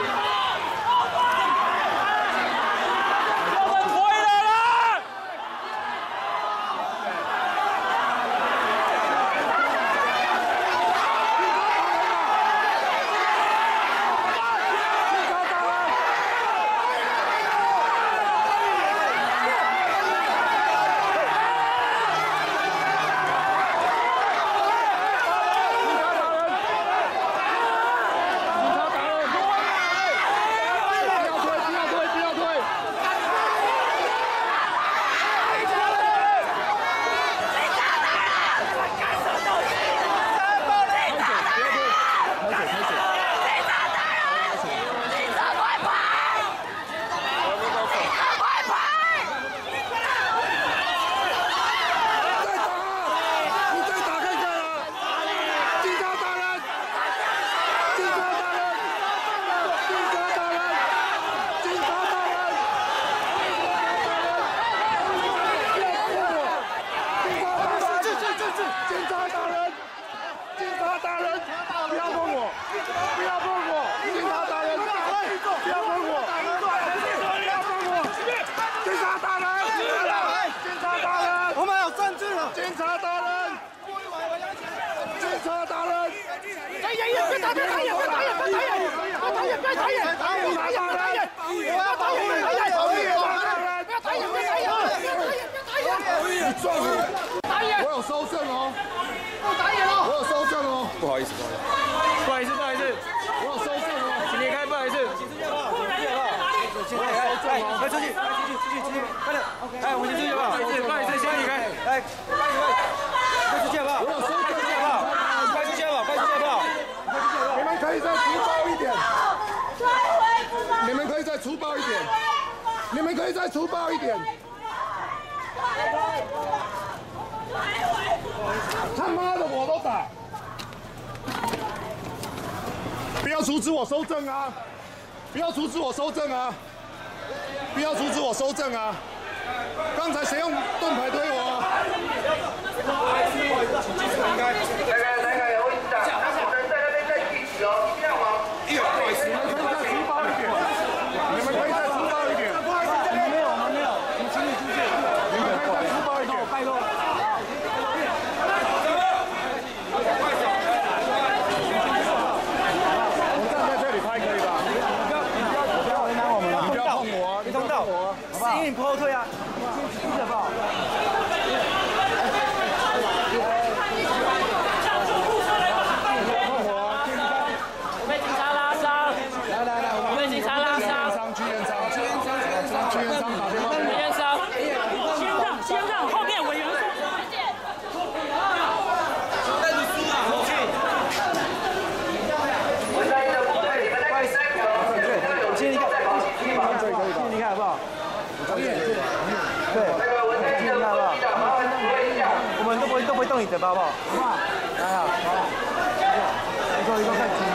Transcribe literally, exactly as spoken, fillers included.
我有收证哦，我打野了，我有收证哦，不好意思，不好意思，不好意思，我有收证哦，请离开，不好意思，请出去好不好？请出去好不好？我有收证哦，快出去，快出去，出去，出去，快点，哎，我们先出去好不好？不好意思，先离开，来，快出去好不好？我有收证好不好？快出去好不好？快出去好不好？你们可以再粗暴一点，你们可以再粗暴一点，你们可以再粗暴一点。 他妈的，我都打！不要阻止我收证啊！不要阻止我收证啊！不要阻止我收证啊！刚才谁用盾牌推我？那个那个有位置长，他不能在那边再举起哦，一定要往。你们可以再粗暴一点，你们可以再粗暴一点。不好意思，我们没有，我们没有，我们请你出去。你们可以再粗暴一点，拜托。 因为你不后退啊，出去好不好？ 我被警察拉伤！ 来来来， 我被警察拉伤！ 去验伤，去验伤，去验伤，打电话。 验伤！先让，先让，后面委员说。带着书啊！出去。我在这，我在你们那里三个。对，先离开，先离开，可以可以，先离开好不好？ 对，那个文在寅的副局长，麻烦指挥一下。我们都不会都不会动你嘴巴，好不好？好不好？来啊，好。一个一个看。